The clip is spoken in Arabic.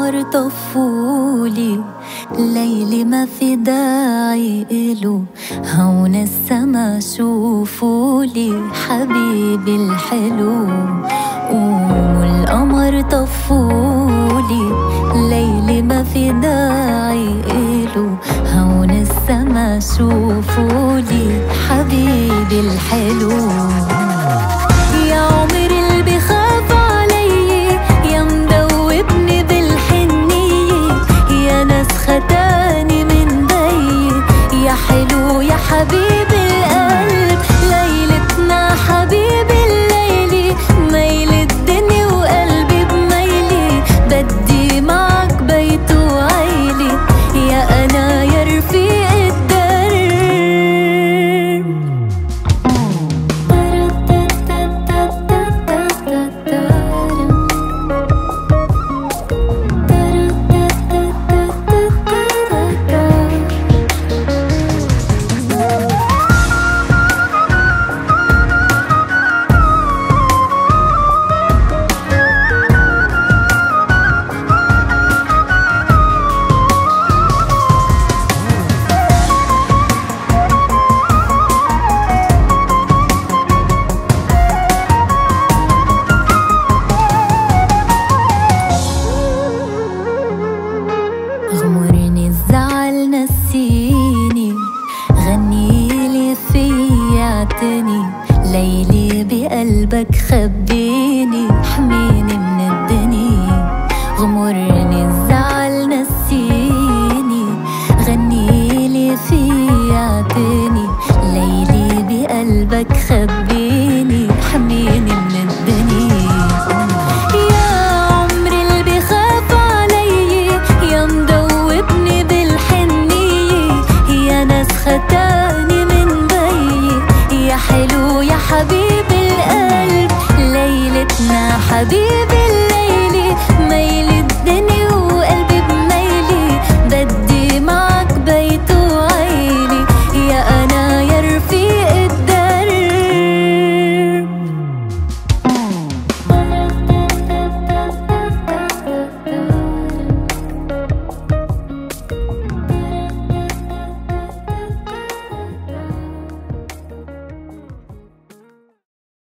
والقمر طفولي، ليلي ما في داعي إله، هون السما شوفولي حبيبي الحلو. والقمر طفولي، ليلي ما في داعي إله، هون السما شوفولي حبيبي الحلو. يا عمري اللي بخاف علي، يا مدوبني بالحنية، يا ناس ختاني من بي، يا حلو يا حبيب القلب، ليلتنا حبيبي الليلي، ميل الدنيا وقلبي بميلي، بدي معك بيت وعيلي، يا أنا يا رفيق الدرب. غمرني الزعل نسيني، غنيلي في اعتني، ليلي بقلبك خبيني، حميني من الدنيا. غمرني الزعل نسيني، غنيلي في اعتني، ليلي بقلبك خبيني، حميني من الدنيا. ختاني من بي، يا حلو يا حبيب القلب، ليلتنا حبيب